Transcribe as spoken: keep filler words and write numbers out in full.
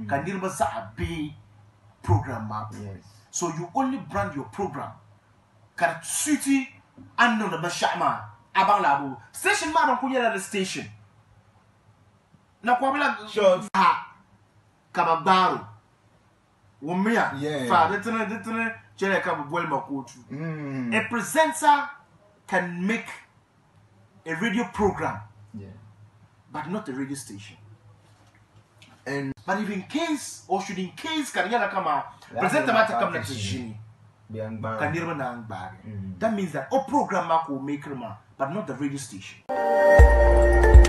can nirba za a be program map. Yes. So you only brand your program. Kar suiti anno da bashama abang labu. Station ma don kunya the station. Na kwa bila Sure. ha kababaro. Wumia. Yeah. Fa detene detene chere kababwel makutu. Mm. A presenter can make a radio program, Yeah. but not a radio station. And But if in case, or should in case, can you come out, That's presenter what matter I'm come next to talking Jini, Biang Bang. can you run bag? Mm. That means that all program mark will make them, but not the radio station.